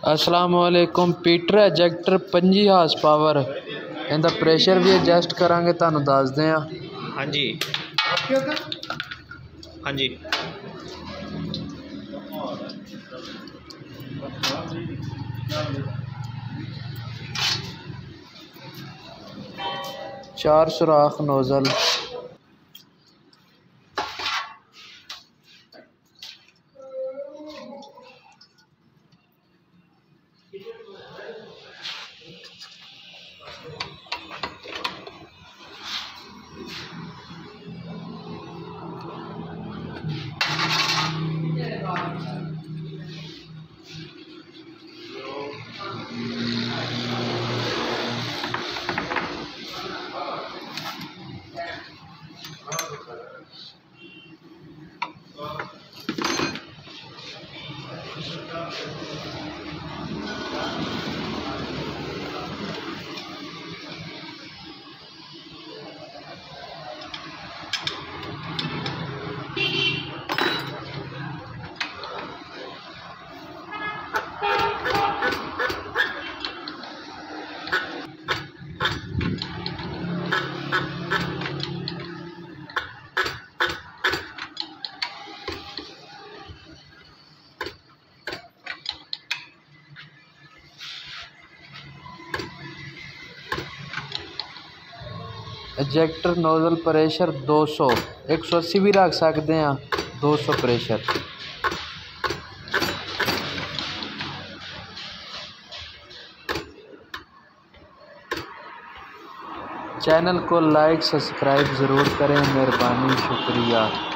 असलामुअलैकुम। Peter ejector 25 horse power, इनका pressure भी adjust करांगे, तुहानू दसदे हां। हाँ जी, हाँ जी। चार सुराख नोजल, एजेक्टर नोजल प्रेशर 200, 180 भी रख सकते हैं, 200 प्रेशर। चैनल को लाइक सब्सक्राइब ज़रूर करें, मेहरबानी, शुक्रिया।